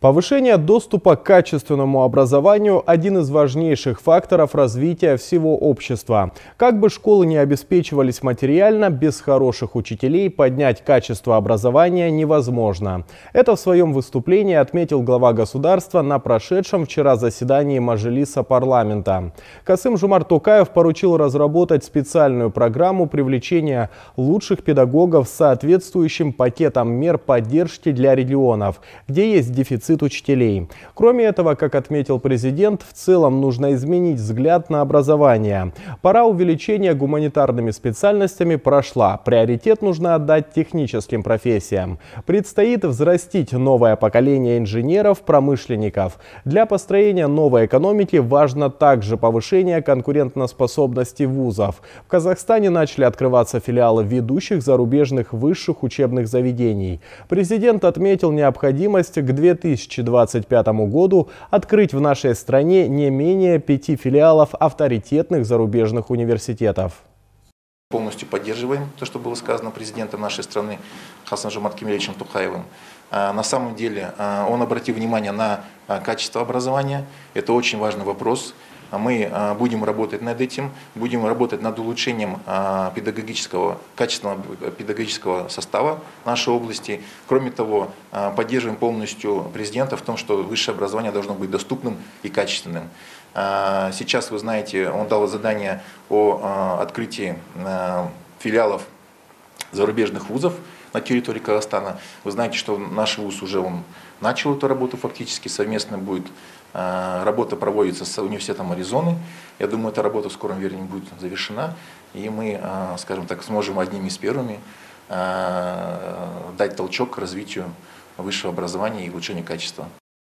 Повышение доступа к качественному образованию – один из важнейших факторов развития всего общества. Как бы школы не обеспечивались материально, без хороших учителей поднять качество образования невозможно. Это в своем выступлении отметил глава государства на прошедшем вчера заседании Мажилиса парламента. Касым-Жомарт Токаев поручил разработать специальную программу привлечения лучших педагогов с соответствующим пакетом мер поддержки для регионов, где есть дефицит учителей. Кроме этого, как отметил президент, в целом нужно изменить взгляд на образование. Пора увеличения гуманитарными специальностями прошла. Приоритет нужно отдать техническим профессиям. Предстоит взрастить новое поколение инженеров, промышленников. Для построения новой экономики важно также повышение конкурентоспособности вузов. В Казахстане начали открываться филиалы ведущих зарубежных высших учебных заведений. Президент отметил необходимость к 2025 году открыть в нашей стране не менее 5 филиалов авторитетных зарубежных университетов. Полностью поддерживаем то, что было сказано президентом нашей страны Касым-Жомартом Кемелевичем Токаевым. На самом деле он обратил внимание на качество образования. Это очень важный вопрос. Мы будем работать над этим, будем работать над улучшением качественного педагогического состава нашей области. Кроме того, поддерживаем полностью президента в том, что высшее образование должно быть доступным и качественным. Сейчас, вы знаете, он дал задание о открытии филиалов зарубежных вузов на территории Казахстана. Вы знаете, что наш вуз уже начал эту работу, фактически совместно будет. Работа проводится с университетом Аризоны. Я думаю, эта работа в скором времени будет завершена. И мы, скажем так, сможем одними из первыми дать толчок к развитию высшего образования и улучшению качества.